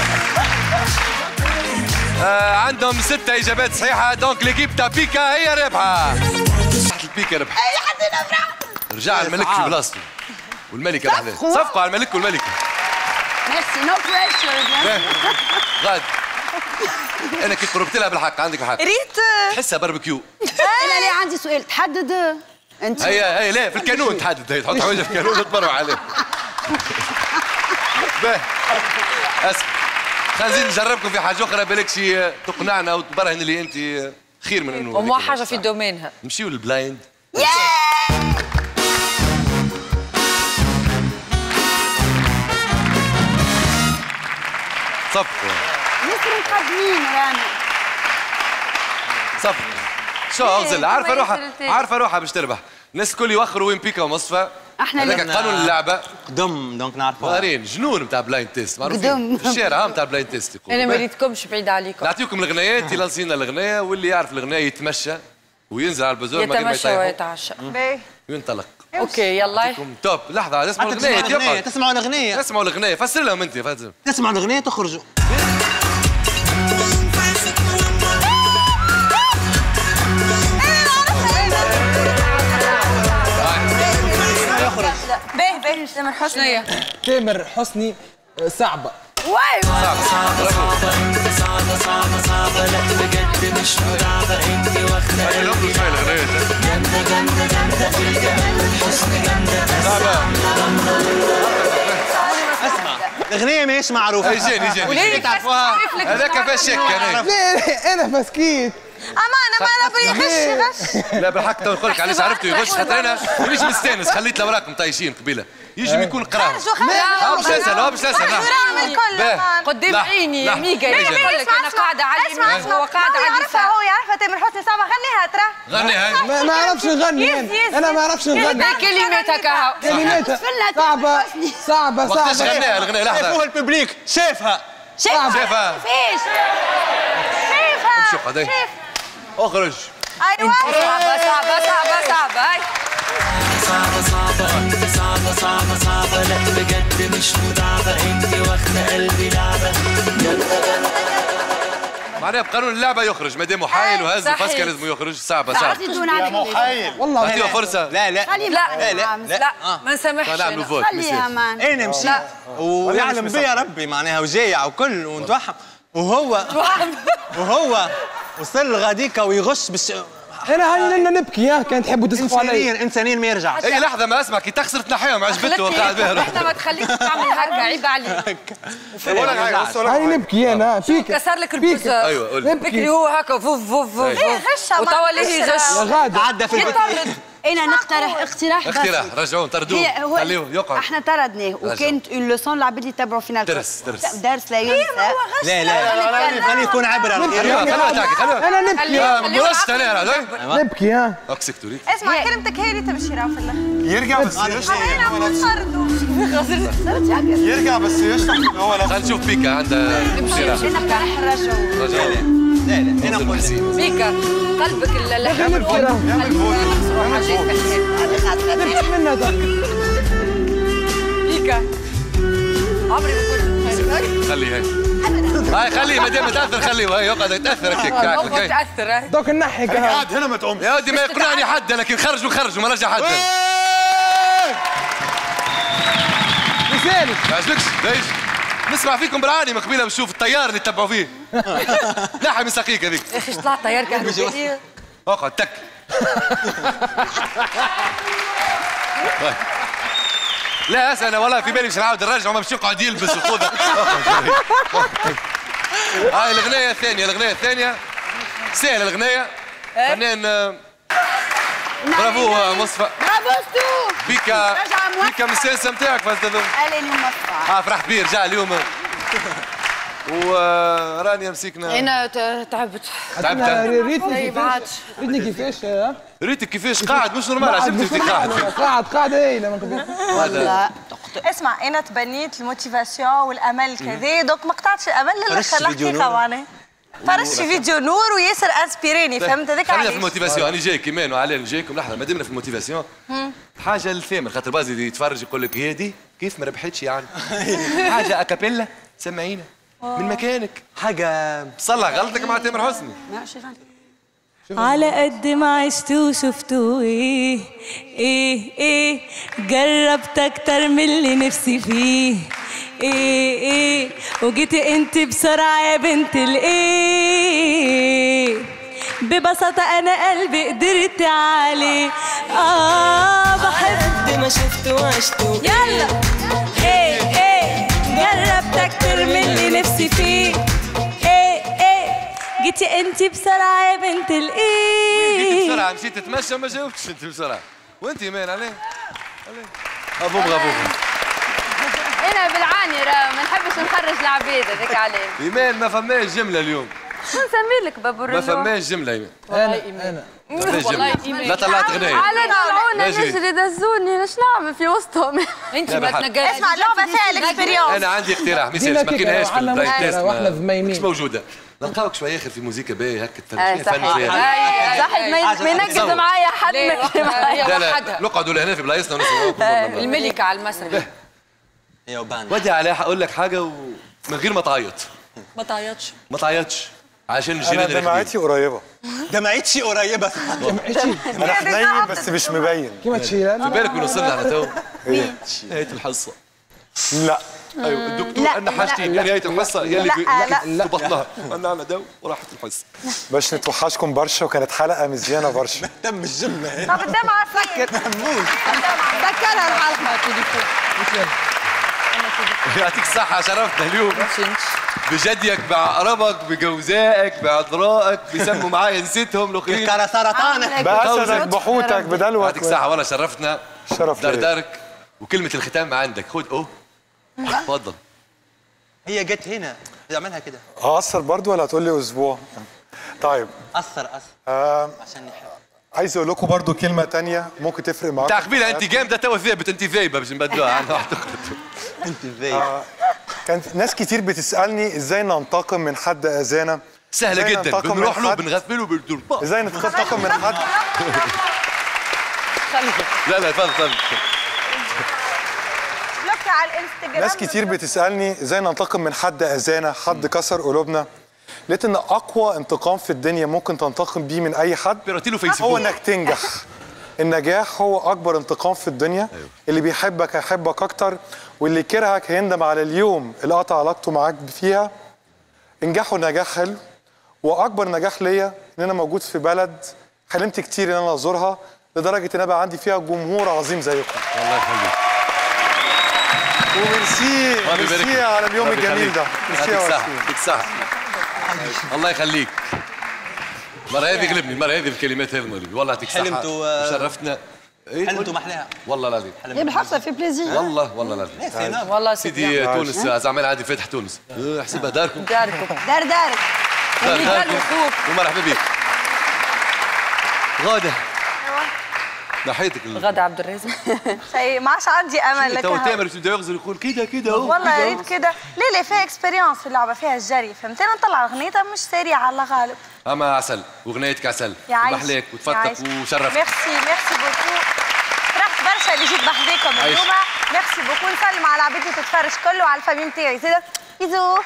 عندهم 6 اجابات صحيحه دونك ليكيب تاع بيكا هي رابحه. البيكا ربح. اي حد نفرح. رجع الملك في بلاصته والملكه بعدين صفقوا على الملك والملكه. ميرسي نو بريشر. غاد انا كي قربت لها بالحق عندك الحق. ريت تحسها باربيكيو. انا ليه عندي سؤال تحدد انت. هي لا في الكانون تحدد هي تحط حوايجها في الكانون وتبرع عليه. باهي اسف خلينا نجربكم في حاجه اخرى بالك شي تقنعنا وتبرهن اللي انت خير من انه وما حاجه في دومينها. نمشيو للبلايند. صفقوا ياسر مقدمين رانا. صفقوا شو اغزل عارفه روحها باش تربح. الناس الكل يوخروا وين بيكا ومصطفى. احنا هذاك قانون اللعبه. قدم دونك نعرفوا. وارين جنون نتاع بلايند تيست معروفين في الشارع نتاع بلايند تيست. انا ما ريتكمش بعيد عليكم. نعطيكم الاغنيات يلا نسينا الاغنيه واللي يعرف الاغنيه يتمشى وينزل على البازور ما يتمشى ويتعشى. وينطلق. اوكي يلا. توب لحظه اسمعوا الاغنيه. تسمعوا الاغنيه. اسمعوا الاغنيه فسر لهم انت تسمعوا الاغنيه تخرجوا. باهي تامر حسني. تامر حسني صعبة. واي صعبة لا بجد مش مدعبة انت واخدة قلبي جامدة في الجمال والحسن جامدة اسمع الاغنية ماهيش معروفة. يجيني تعرفوها هذاك فيها شك. انا مسكيت. انا ما غش. لا بالحق تو نقول لك علاش عرفته يغش خاطر انا مانيش مستانس خليت الاوراق مطيشين قبيله يجم يكون قراهم. باش نسال قدام عيني يا ميجا يقول لك انا قاعده على اليمين هو قاعد على اليسار. هو يعرفها تامر حسني صعبه. غنيها ترى غنيها. ما اعرفش نغني انا ما اعرفش نغني. كلماتها كهو كلماتها صعبة. وقتاش غنيها الغنية؟ لحظة شافوها الببليك شافها. فيش شوف هذي اخرج. ايوه صعبة لا بجد مش مدعبة انت واخدة قلبي لعبة معناها بقانون اللعبة يخرج ما دام محايل وهز وفاسكا لازم يخرج. صعبة يا محايل والله اعطيها فرصة. لا ما نسامحش. نعملوا فوت خليها مان. انا مشيت ويعلم بيا ربي معناها وجايع وكل ونتوحم وهو وصل لغاديكا ويغش بس انا هاي نبكي كان تحبوا تسقفوا علي. انسانين ما يرجعش. اي لحظة ما اسمع كي تخسر تنحيهم عجبته وقاعد بها. احنا ما تخليكش تعمل هكا عيب عليك. هاي نبكي انا فيك كسر لك البوزة. ايوه قول بكري هو هكا فوف غشة وتوا ليه يغش عدى في البيت. انا نقترح اقتراح رجعوه طردوه خليه يقعد. احنا طردناه وكانت اون لوسون العباد اللي يتبعوا فينا درس لا ينسى. لا خليه يكون عبرة. انا نبكي مرشت انا نبكي اكسك تريد. اسمع كلمتك هي اللي تمشي راه في الاخر. يرجع بس يشرح هو. خلينا نشوف بيكا عندها مشيرة. نقترح الرجعة. لا انا نقول بيكا قلبك بيكا عمري ما كنت خليه هاي خليه ما دام تاثر خليه هاي يقعد يتاثر هيك تاثر دوك نحي قاعد هنا ما تقومش يا ودي ما يقنعني حد لكن خرج وما رجع حد. لسانك ما عجبكش ليش؟ نسمع فيكم برعاني من قبيله بنشوف الطيار اللي تبعوا فيه. نحي من ساقيك هذيك. يا اخي طلع طيار كهربائي. اقعد تك. لا اسال انا والله في بالي مش نعاود نرجع وما باش يقعد يلبس وخذها. هاي الاغنيه الثانيه سهله الاغنيه. فنان برافو مصطفى. برافو ستو. بيكا من السلسله نتاعك فاز اليوم مصطفى. فرحت بيه رجع اليوم. ورانيا مسكنا. انا تعبت. ريتني كيفاش ريتك كيفاش قاعد مش نورمال. عجبتك قاعد ايه لما لا اسمع انا تبنيت الموتيفاسيون والامل كذا دوك ما قطعتش الامل للاخر الحقيقه معناها. فرش في فيديو نور وياسر انسبيريني فهمت هذاك علاش. خلينا في الموتيفاسيون انا جاي كيمان وعلي جايكم لحظه ما دمنا في الموتيفاسيون. حاجه للثامر خاطر بازي يتفرج يقول لك هادي كيف ما ربحتش يعني. حاجه اكابيلا سمعينا من مكانك حاجه صلح غلطك مع تامر حسني. ماشي غلط. على قد ما عشتوا وشفتوا ايه جربت اكتر من اللي نفسي فيه ايه وجيتي انت بسرعه يا بنت الايه ببساطه انا قلبي قدرت عليه بحب قد ما شفت وعشتوا يلا ايه جربت اكتر من اللي نفسي فيه جيتي انت بسرعه يا بنت الايه. جيتي بسرعه مشيت تتمشى ما جاوبتش انت بسرعه وانت ايمان عليه غبوب انا بالعاني راه ما نحبش نخرج العباد هذاك عليه. ايمان ما فماش جمله اليوم. شو نسمي لك بابو الرجوع؟ ما فماش جمله ايمان. انا والله ايمان. لا طلعت غنايه. على طلعونا نجري دزوني ايش نعمل في وسطهم؟ انت ما تنقاش. اسمع اللعبه فيها الاكسبيريونس. انا عندي اقتراح ما يصيرش ما كاينهاش في البلاي تيست واحنا مش موجوده. نلقاوك شويه اخر في موسيقى باهي هكا تفرج فيها صحيح ما ينقز معايا حد لا نقعدوا لهنا في بلايصنا ونسمعوا الملكه على المسرح. ودي عليها اقول لك حاجه ومن غير ما تعيط. ما تعيطش. ما تعيطش عشان الجيران انا دمعتي قريبه. دمعتي قريبه. انا حنين بس مش مبين. كيما تشيل في بالك وين وصلنا على تو؟ ايه؟ نهايه الحصه. لا ايوه الدكتور عندنا حاجتين، يا نهايه الحصه يا اللي في بطنها. قلنا دو وراحت الحصه. باش نتوحشكم برشا وكانت حلقه مزيانه برشا. تم الجمله. طب الدمعه فين؟ سكرها الحلقه تليفون. يعطيك الصحة شرفتنا اليوم بجديك بعقربك بجوزائك بعذرائك بيسموا معايا نسيتهم الاخرين كان سرطانك بأسدك بحوتك بدلوك. يعطيك الصحة والله شرفتنا. شرف لي. دردارك وكلمة الختام ما عندك خذ تفضل. هي جت هنا تعملها كده. هقصر برضو ولا هتقول لي اسبوع؟ طيب قصر عشان نحب. عايز اقول لكم برضو كلمة تانية ممكن تفرق معاكم. تاع قبيلة انت جامدة توا ثابت انت ذايبة باش نبدلوها عنها انت ذايبة. كان ناس كتير بتسألني ازاي ننتقم من حد اذانا. سهلة جدا بنروح له بنغفله بندور. ازاي ننتقم من حد؟ لا تفضل. على الانستجرام ناس كتير بتسألني ازاي ننتقم من حد اذانا، حد كسر قلوبنا. لقيت ان اقوى انتقام في الدنيا ممكن تنتقم بيه من اي حد هو انك تنجح. النجاح هو اكبر انتقام في الدنيا. اللي بيحبك هيحبك اكتر، واللي كرهك هيندم على اليوم اللي قطع علاقته معاك فيها. انجحوا نجاح حلو. واكبر نجاح ليا ان انا موجود في بلد حلمت كتير ان انا ازورها، لدرجه ان انا بقى عندي فيها جمهور عظيم زيكم. الله يخليك. وميرسي على اليوم الجميل ده. يعطيك الصحة. الله يخليك. المرة هذه غلبني، المرة هذه الكلمات هذه والله يعطيك الصحة. حلمتوا شرفتنا. حلمتوا محلاها. والله العظيم. بالحق في بليزير. والله العظيم. والله سيدي تونس زعما عادي فاتح تونس. حسبها داركم. دارك. ومرحبا بك. غادة. نحيتك غادة عبد الرازق. شيء ما عادش عندي امل لك. تو تامر يبدا يغزر يقول كده والله ريت كده. لا فيها اكسبيريونس في اللعبه، فيها الجري فهمت. انا نطلع اغنيتها مش سريعه على غالب. اما عسل واغنيتك عسل. محلاك وتفتق وشرفت. ميرسي بوكو. فرحت برشا اللي جيت بحذاكم اليوم. ميرسي بوكو. نسلم على العباد اللي تتفرج كله وعلى الفامي نتاعي زيد. ايزو.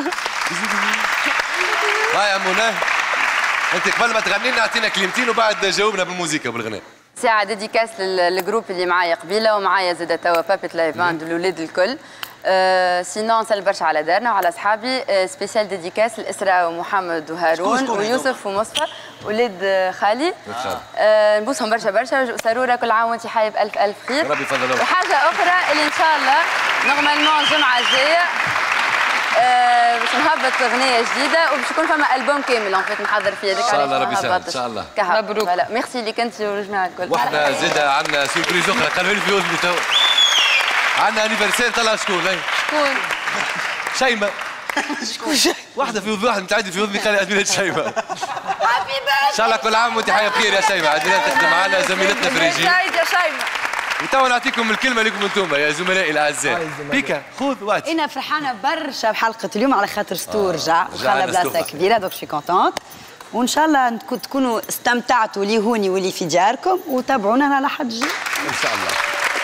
هاي يا منى انت قبل ما تغني لنا اعطينا كلمتين وبعد جاوبنا بالموسيقى وبالغناء. ساعة ديديكاس للجروب اللي معايا قبيله ومعايا زاد توا بابيت لايفاند الاولاد الكل. سينون نسلم برشا على دارنا وعلى اصحابي. سبيسيال ديديكاس لاسراء ومحمد وهارون ويوسف ومصطفى ولاد خالي. نبوسهم برشا. سروره كل عام وانت حايب الف خير. ربي يفضلك. وحاجه اخرى اللي ان شاء الله نورمالمون الجمعه الجايه باش نهبط اغنيه جديده وباش يكون فما البوم كامل اون فيت نحضر فيه هذاك. ان شاء الله ربي يسهل ان شاء الله. مبروك. ميرسي ليك انت والجماعه الكل. واحنا زاده عندنا سوربريز اخرى قالوا لي في وزني تو. عندنا انيفرسير طلع شكون؟ شيماء. شكون شيماء؟ واحده في وذن واحد متعدي في وذني قال عيد ميلاد شيماء. ان شاء الله كل عام وانت حية بخير يا شيماء. عيد ميلاد تخدم معنا زميلتنا في الريجي. سعيد يا شيماء. وتوا نعطيكم الكلمه لكم انتم يا زملائي الاعزاء. بيكا خذ وقت. انا فرحانه برشا بحلقه اليوم على خاطر ستو رجع وخلى بلاصه كبيره دونك شي كونتونت. وان شاء الله تكونوا استمتعتوا لي هوني واللي في دياركم وتابعونا على حد جي ان شاء الله.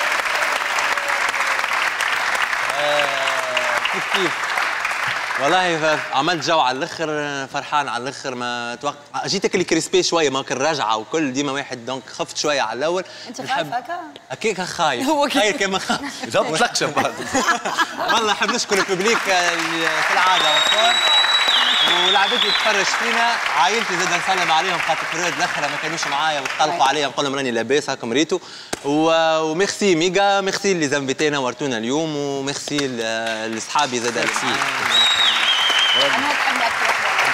كيف والله عملت جو على الاخر. فرحان على الاخر. ما توقع جيتك اللي كريسبي شويه ما كان راجعه وكل ديما واحد دونك خفت شويه على الاول. انت خايف هكا؟ اكيد خايف. هو خايف كما خايف. لا ما تطلقش بعد. والله نحب نشكر الببليك في العاده والخير والعباد اللي تفرج فينا. عائلتي زاد نسلم عليهم خاطر فراد الاخر ما كانوش معايا وتقلقوا عليا نقول لهم راني لاباس هاكم ريتو. وميرسي ميغا. ميرسي اللي زنبتينا ورتونا اليوم وميرسي لاصحابي زاد. ميرسي. انا تحبني اكثر.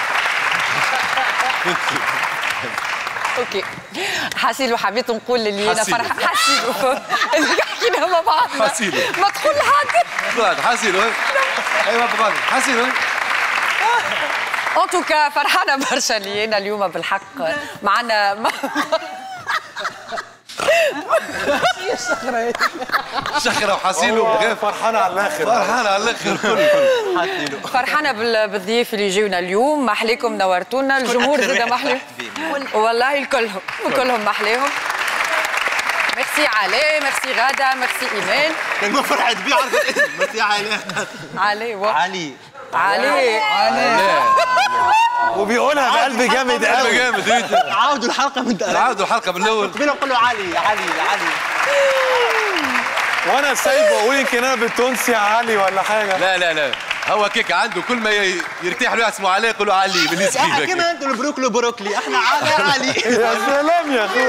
اوكي حسيل وحبيت نقول اللي انا فرحه. حسيل اللي حكينا مع بعضنا. حسيل ما تقول لحد. حسيل ايوه بابا حسيل. ان توكا فرحانه برشا اللي انا اليوم بالحق معنا. شخرة وحسيل وبغير. فرحانة على الآخر. فرحانة على الآخر كل. فرحانة بالضيوف اللي جيونا اليوم. محليكم نورتونا. الجمهور زاد محليهم والله كلهم محليهم. ميرسي علي. ميرسي غادة. ميرسي إيمان. كان فرحت بيه عرفت اسم. ميرسي علي. علي. علي. علي. وبيقولها بقلب جامد قوي. جامد. عاودوا الحلقه من الاول. قبل نقول له علي علي علي. وانا سايبه اقول يمكن انا بالتونسي علي ولا حاجه. لا لا لا، هو كيك عنده كل ما يرتاح له اسمه علي يقولوا علي بالنسبه كيما انتم البروكلي احنا علي. يا سلام يا اخوي.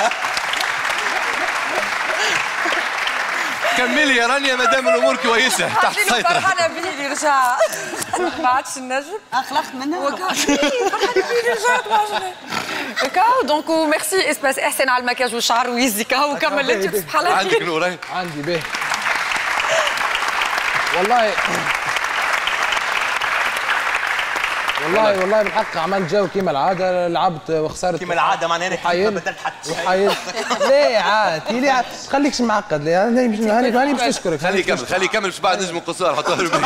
كملي يا رانيا مادام الامور كويسه تحت السيطره. فرحانه بيه اللي رجع ما عادش النجم. خلقت منها. فرحانه بيه اللي رجعت معجنه. كاو دونك وميرسي اسباس احسن على المكياج والشعر ويزي كاو وكمل انت بصحة الله. عندك نور؟ عندي باهي والله بالحق عملت جو كيما العاده، لعبت وخسرت كيما العاده معناها بدلت حتى ليه عاد ليه خليكش معقد ليه هاني باش نشكرك. خليه يكمل باش بعد نجم القصار حطوها له.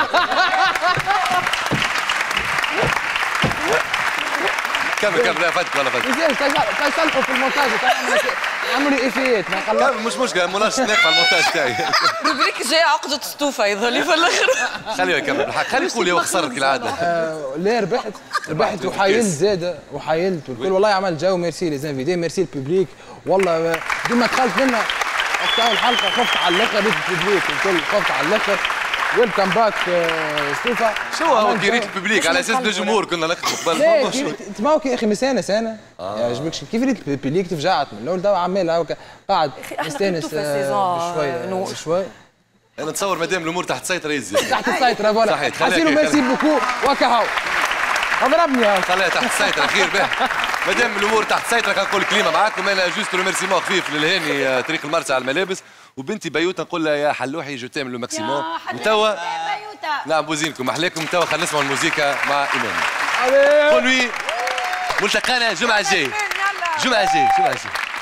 كمل لا فاتك ولا فاتك. تصلحوا في المونتاج عملوا لي ايفيات ما مش مشكله مناش ناقص المونتاج تاعي. روبريك جاي عقدة سطوفة يظهر لي في الاخر. خليه يكمل بالحق، خليه يقول هو خسرت كالعاده. لا ربحت وحايلت زاده وحايلت والكل والله عمل جو. ميرسي لي زانفيدي، ميرسي الببليك والله ديما دخلت منها وقت اول حلقه خفت على الاخر ريت الببليك الكل خفت على الاخر. ويلكم باك ستوفا. شو هو كي ريت الببليك على اساس الجمهور كنا نخدموا قبل. تسمعوا يا اخي من سنه يعجبكش كيف ريت الببليك تفجعت من الاول توا عمال هاكا قاعد نستانس بشوي. انا نتصور مادام الامور تحت السيطره يزي تحت السيطره فوالا. حسيلو ميرسي بوكو وكهو ضربني خليها تحت السيطره خير به. مادام الامور تحت السيطره كنقول كلمه معاكم. انا جوست ريميرسيمون خفيف للهاني طريق المرسى على الملابس، وبنتي بيوتا نقول لها يا حلوحي جو تام لو ماكسيموم. وتوا نعم بوزينكم احلاكم. توا خلينا نسمعوا الموسيقى مع ايمان. قولوا ملتقانا الجمعه الجايه. الجمعه الجايه.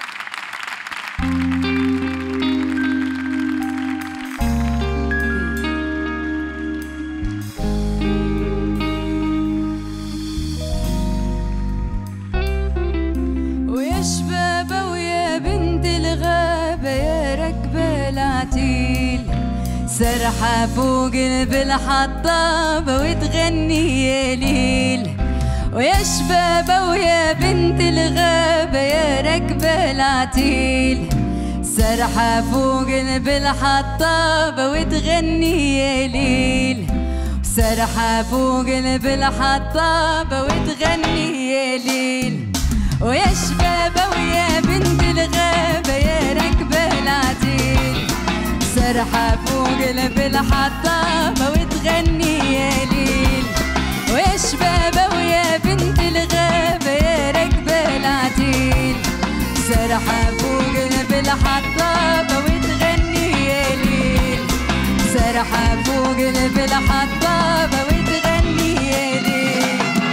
ويا شبابة ويا بنت الغابة يا ركبة العتيل سرحة فوق بالحطابة وتغني يا ليل. ويا شبابة ويا بنت الغابة يا ركبة العتيل سرحة فوق بالحطابة وتغني يا ليل. سرحة فوق بالحطابة وتغني يا ليل. ويا شبابة ويا بنت الغابة يا ركبة العتيل سرحة فوق بالحطابة وتغني يا ليل. ويا شبابة ويا بنت الغابة يا ركبة العتيل سرحة فوق بالحطابة وتغني يا ليل. سرحة فوق بالحطابة وتغني يا ليل.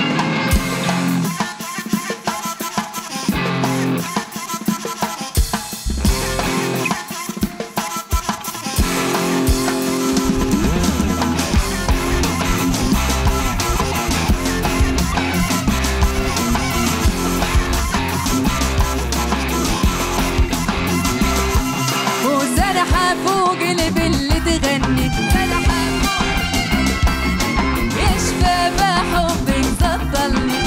وسرحة فوق البل تغني سرحة يا شبابة حبك سطلني.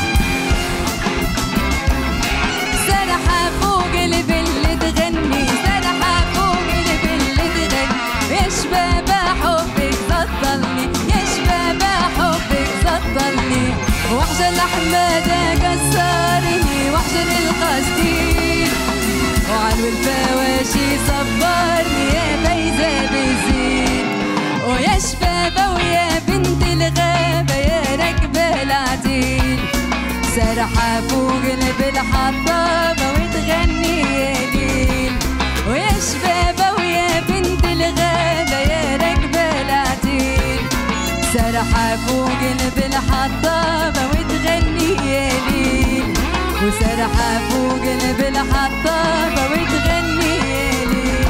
سرحة فوق البل تغني سرحة فوق البل تغني يا شبابة حبك سطلني يا شبابة حبك سطلني. وحشة الحمادة قصرني وحشة القصدير وعلو الفواشي صبرني يا فايزة بزين. ويا شبابة ويا بنت الغابة يا ركبة العتيل سرحة فوق بالحطابة وتغني يا ليل. ويا شبابة ويا بنت الغابة يا ركبة العتيل سرحة فوق بالحطابة وتغني يا ليل. وسرحة فوق بالحطابة وتغني يا ليل.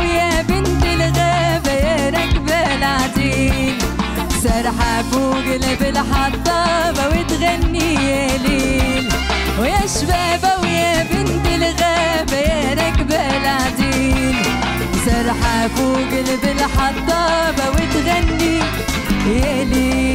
ويا بنت الغابة يا راكبة العديل سرحة فوق قلب الحطابة وتغني يا ليل ويا شبابة ويا بنت الغابة يا راكبة العديل سرحة فوق قلب الحطابة وتغني يا ليل